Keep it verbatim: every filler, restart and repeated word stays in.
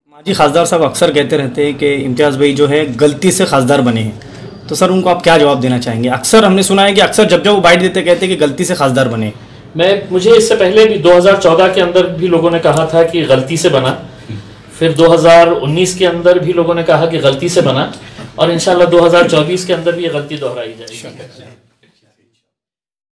माजी खासदार साहब अक्सर कहते रहते हैं कि इम्तियाज़ भाई जो है गलती से खासदार बने हैं, तो सर उनको आप क्या जवाब देना चाहेंगे? अक्सर हमने सुना है कि अक्सर जब जब वो बाइट देते कहते हैं कि गलती से खासदार बने। मैं मुझे इससे पहले भी दो हज़ार चौदह के अंदर भी लोगों ने कहा था कि गलती से बना, फिर दो हज़ार उन्नीस के अंदर भी लोगों ने कहा कि गलती से बना, और इंशाल्लाह दो हज़ार चौबीस के अंदर भी ये गलती दोहराई जाएगी।